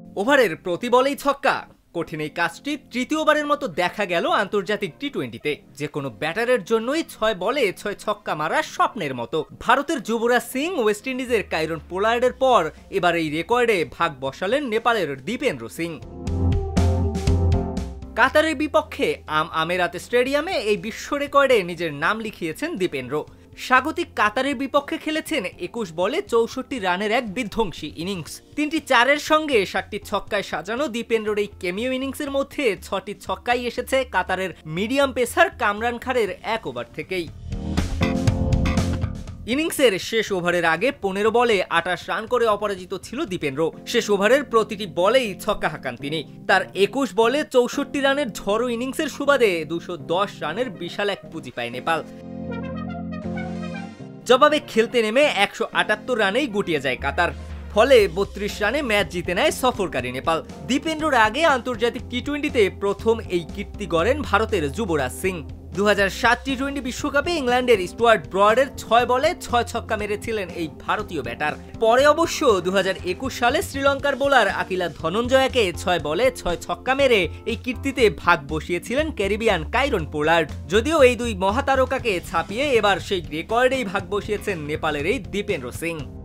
ওভারের প্রতি বলেই ছক্কা। কঠিন এই কাজটি তৃতীয়বারের মতো দেখা গেল আন্তর্জাতিক টি-20তে। যে কোনো ব্যাটারের জন্যই 6 বলে 6 ছক্কা মারা স্বপ্নের মতো। ভারতের যুবরাজ সিং, ওয়েস্ট ইন্ডিজের কাইরন পোলার্ডের পর এবার এই রেকর্ডে ভাগ বসালেন নেপালের দীপেন্দ্র সিং। কাতারের বিপক্ষে আমেরাত স্টেডিয়ামে এই বিশ্ব রেকর্ডে নিজের নাম লিখিয়েছেন দীপেন্দ্র। স্বাগতিক কাতারের বিপক্ষে খেলেছেন 21 বলে 64 রানের এক বিধ্বংসী ইনিংস। 3টি 4-এর সঙ্গে 7টি ছক্কায় সাজানো দীপেন্দ্রর এই কেমিও ইনিংসের মধ্যে 6টি ছক্কাই এসেছে কাতারের মিডিয়াম পেসার কামরান খানের 1 ওভার থেকেই। ইনিংসের শেষ ওভারের আগে 15 বলে 28 রান করে অপরাজিত ছিল দীপেন্দ্র। শেষ ওভারের প্রতিটি বলেই ছক্কা হাঁকান তিনি। তার 21 বলে 64 রানের ঝড়ো ইনিংসের সুবাদে 210 রানের বিশাল এক পুঁজি পায় নেপাল। জবাবে খেলতে নেমে 178 রানেই গুটিয়ে যায় কাতার। ফলে 32 রানে ম্যাচ জিতে নেয় সফরকারী নেপাল। দীপেন্দ্রর আগে আন্তর্জাতিক টি-20তে প্রথম এই কীর্তি গড়েন ভারতের যুবরাজ সিং। 2007 টি-20 বিশ্বকাপে ইংল্যান্ডের স্টুয়ার্ট ব্রডের 6 বলে 6 ছক্কা মেরেছিলেন এই ভারতীয় ব্যাটার। পরে অবশ্য 2021 সালে শ্রীলঙ্কার বোলার আকিলা ধনঞ্জয়াকে 6 বলে 6 ছক্কা মেরে এই কীর্তিতে ভাগ বসিয়েছিলেন ক্যারিবিয়ান কাইরন পোলার্ড। যদিও এই দুই মহাতারকাকে ছাপিয়ে এবার সেই রেকর্ডেই ভাগ বসিয়েছেন নেপালের এই দীপেন্দ্র সিং।